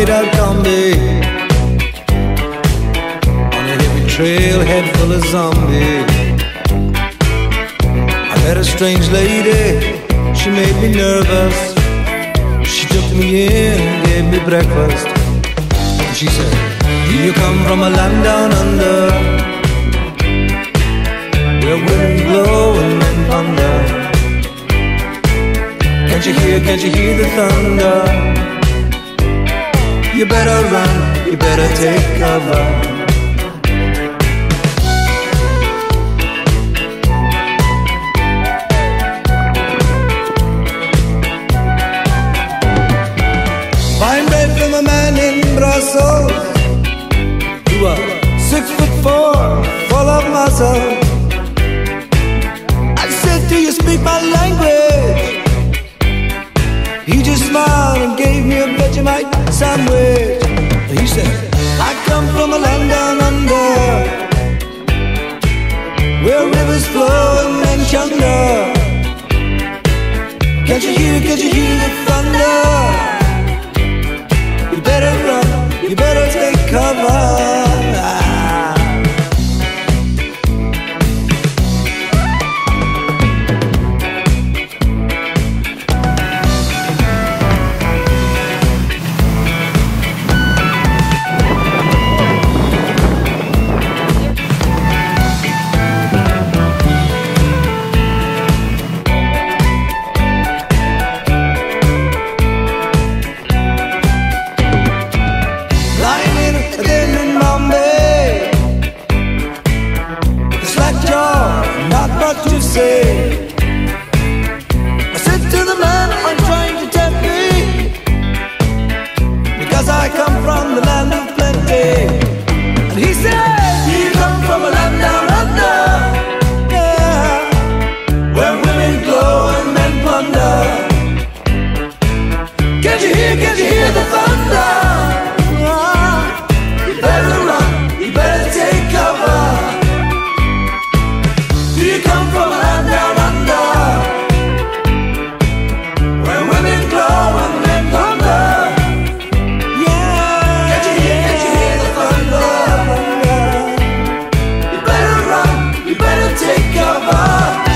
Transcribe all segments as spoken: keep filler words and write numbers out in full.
white out combi on a hippie trailhead full of zombies. I met a strange lady, she made me nervous. She took me in and gave me breakfast. And she said, do you come from a land down under, where women glow and men plunder? Can't you hear, can't you hear the thunder? You better run, you better take cover. Fine bread from a man in Brussels, who was six foot four, full of muscle. I said, do you speak my language? He just smiled and gave me a Vegemite sandwich. He said, I come from a land down under, where rivers flow and men chunder. Can't you hear, can't you hear the thunder? You better run, you better take cover. To say, I said to the man, I'm trying to tempt me, because I come from the land of plenty. And he said, you come from a land down under, yeah, where women glow and men plunder. Can't you hear, can't you hear the thunder? Oh, you better run, you better take cover. Do you come from a land down under, where women glow and men plunder? Yeah, can't you hear, can't you hear the thunder? You better run, you better take cover.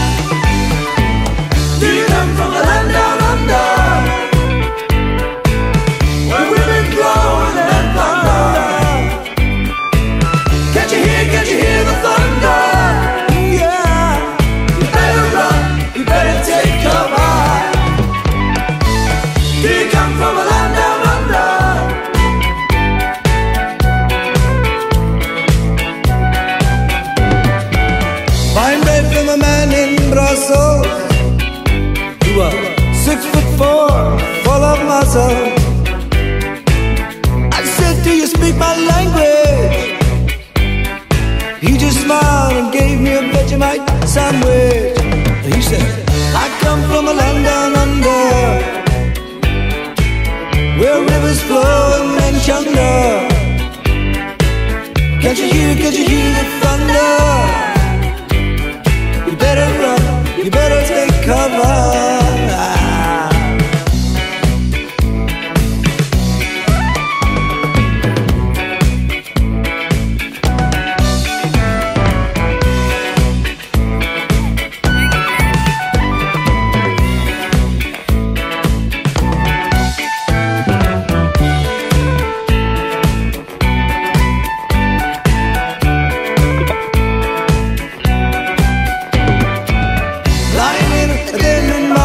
Do you come from a land down under, where women glow and men plunder? Can't you hear, can't you hear the thunder? Fine bread from a man in Brussels, who was six foot four, full of muscle. I said, do you speak my language? He just smiled and gave me a Vegemite sandwich. He said, I come from a land down under, where rivers flow and men chunder. Can't you hear, can't you hear the thunder? You better run, you better take cover. Lying in